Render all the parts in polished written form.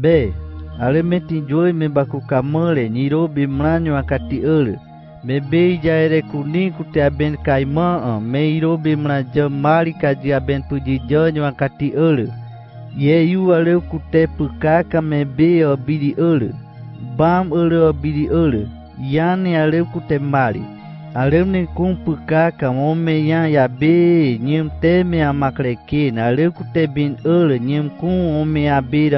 Be, ale meti joy me baku kamele niro bimranyo akati ele. Me be jaire kuning kute aben kaima me iro bimraja mari kaji aben puji janyo akati ele. Ye yu ale kute pukaka me be obidi ele. Bam ele obidi ele. Yani ale kute mari. Ale ne kum pukaka ome yan ya be nyem teme amakreken ale kute bin ele nyem kum ome abira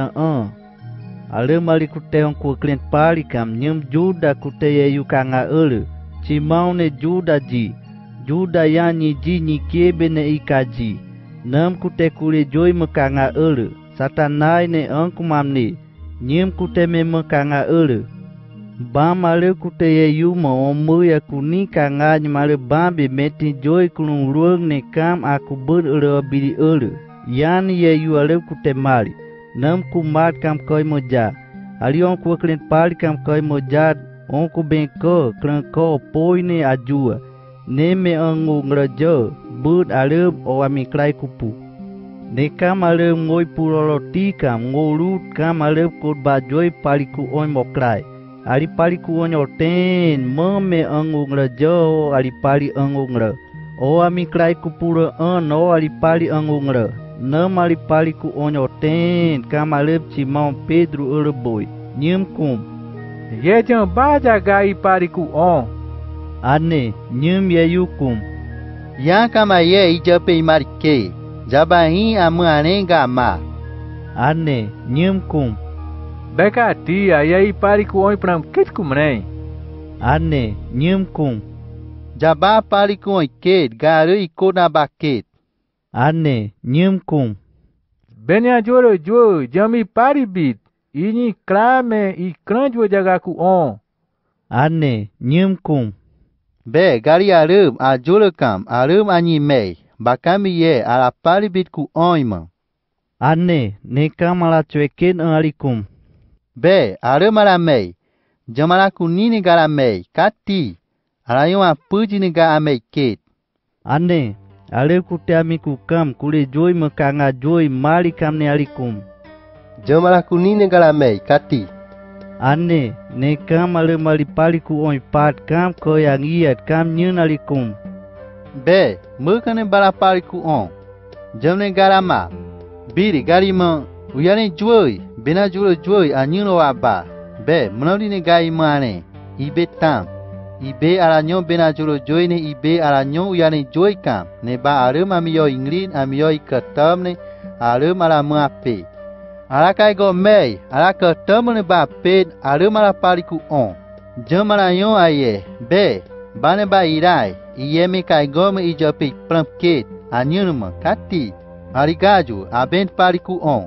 Ale mali kute on ku klient pali kam nyem juda kute ye yu kanga ele. Cimau ne juda ji. Juda yani ji ni kebe ne ikaji. Nam kute kule joy mekanga ele. Satanai ne angkumam ne. Nyem kute me mekanga ele. Bam ale kute ye yu ma omu ya kuni kanga nyamale bambi meti joy kulung luang ne kam aku ber ele obidi ele. Yani ye yu ale kute mali. Nam kumat kam koi moja. Ali on ku klient pali kam koi moja. On ku bengko klengko poine ajua. Ne me angu ngrajo. Bud alem o amiklai kupu. Ne kam alem ngoi puroloti kam ngolut kam alem kod bajoi paliku on moklai. Ali paliku on oten me angu ngrajo ali pali angu ngra. O amiklai kupura no ali pali angu ngra. Nam ali paliku on oten kam alem cimau Pedro ereboi. Nyem kum. Ye jang baja gai pariku on. Ane nyem ye yukum. Yang kama ye ijape imarike. Jabahin amanenga ma. Ane nyem kum. Beka tia ye pariku on pram kit kumrei. Ane nyem kum. Jaba pariku on ket garu ikona baket. Ane nyem kum. Benya joro jo jami paribit. Ini krame I kranjwo jagaku on. Ane nyem kum. Be gari arum a julekam arum anyi mei. Bakami ye ala paribit ku oima. Ane ne kamala cuekin alikum. Be arum ala mei. Jamala kunini gara mei. Kati. Ala yuma puji ni ga amei ket. Ane ale kute amiku kam kule joy mekanga joy mali kam ne alikum. Jamala kunini gara mei. Kati. Ane ne kam ale mali paliku on pat kam ko yang iat kam nyun alikum. Be mukane bala paliku on. Jamne gara ma. Biri gari ma uyane joy. Bena julo joy anyuno aba. Be menali ne gai mane. Ibe tam. Ibe aranyo bena julo joy ne ibe aranyo uyane joy kam. Ne ba arum amiyo ingrin amiyo ikatam ne arum ala muape. Ala kai go mei, ala katam ne ba ped arum ala paliku on. Jamala yon aye, be, bane ba irai, iye me kai go me ijapi pramket, anyunuma, kati, arigaju, abent paliku on.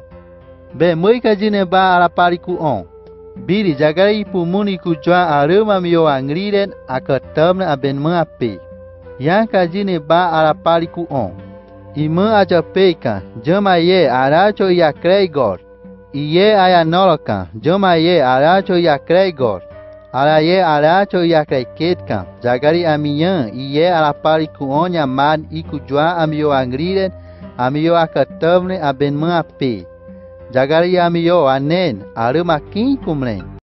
Be moi kajine ba ala paliku on. Biri jagari pumuni ku jwa arum amiyo angriren akatam ne aben muape. Yang kajine ba ala paliku on. Ima aja peka, jama ye aracho ya kreigor. Iye aya noloka, jama ye aracho ya kreigor. Ala ye aracho ya kreiketka, jagari amiyan, iye ala paliku onya man iku jwa amiyo angriren, amiyo akatamne aben ape. Jagari amiyo anen, aruma kin kumlen.